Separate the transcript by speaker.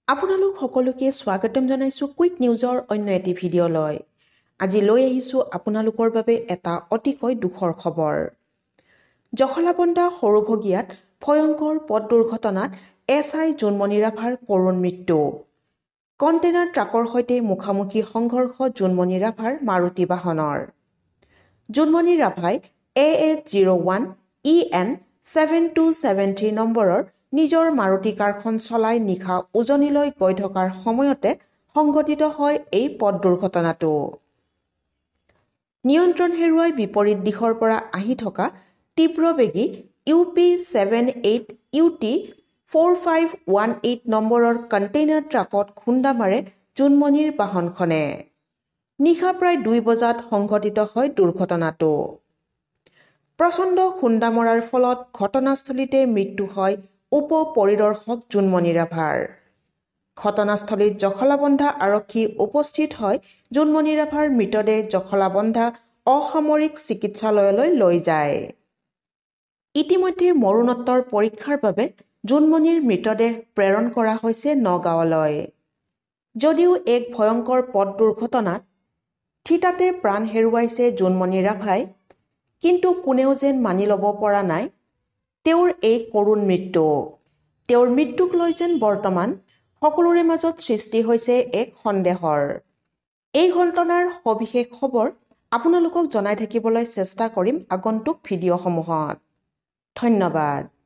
Speaker 1: আপোনালোক সকলোকে স্বাগতম জনাইছো কুইক নিউজৰ অন্য এটি ভিডিঅ'লৈ। আজি লৈ আহিছো আপোনালোকৰ বাবে এটা অতিকৈ দুখৰ খবৰ। জখলাবন্ধা সৰুভগীয়াত ভয়ংকৰ পথ দুৰ্ঘটনাত এছআই জোনমণি ৰাভাৰ কৰুণ মৃত্যু। কণ্টেইনাৰ ট্ৰাকৰ সৈতে মুখামুখি সংঘৰ্ষ জোনমণি ৰাভাৰ মাৰুতি বাহনৰ। জোনমণি ৰাভাই AH01 EN 7273 নম্বৰৰ নিজৰ মাৰুতি কাৰখন চলাই নিশা উজনিলৈ গৈ থকাৰ সময়তে সংঘটিত হয় এই পথ দুৰ্ঘটনাটো। নিয়ন্ত্ৰণ হেৰুৱাই বিপৰীত দিশৰ পৰা আহি থকা তীব্ৰবেগী UP78 UT 4518 নম্বৰৰ কণ্টেইনাৰ ট্ৰাকত খুন্দা মাৰে জোনমণিৰ বাহনখনে। নিশা প্ৰায় 2 বজাত সংঘটিত হয় দুৰ্ঘটনাটো। প্ৰচণ্ড খুন্দা মৰাৰ ফলত ঘটনাস্থলীতে মৃত্যু হয় উপ পৰিদৰ্শক জোনমণি ৰাভাৰ। ঘটনাস্থলীত জখলাবন্ধা আৰক্ষী উপস্থিত হয় জোনমণি ৰাভাৰ মৃতদেহ জখলাবন্ধা অসামৰিক চিকিৎসালয়লৈ লৈ যায়। ইতিমধ্যে মৰণোত্তৰ পৰীক্ষাৰ বাবে জোনমণিৰ মৃতদেহ প্ৰেৰণ কৰা হৈছে নগাঁৱলৈ। যদিও এক ভয়ংকৰ পথ দুৰ্ঘটনাত থিতাতে প্ৰাণ হেৰুৱাইছে জোনমণি ৰাভাই, কিন্তু কোনেও যেন মানি ল'ব পৰা নাই তেওঁৰ এই কৰুণ মৃত্যু। তেওঁৰ মৃত্যুক লৈ যেন বৰ্তমান সকলোৰে মাজত সৃষ্টি হৈছে এক সন্দেহৰ। এই ঘটনাৰ সবিশেষ খবৰ আপোনালোকক জনাই থাকিবলৈ চেষ্টা কৰিম আগন্তুক ভিডিঅ'সমূহত। ধন্যবাদ।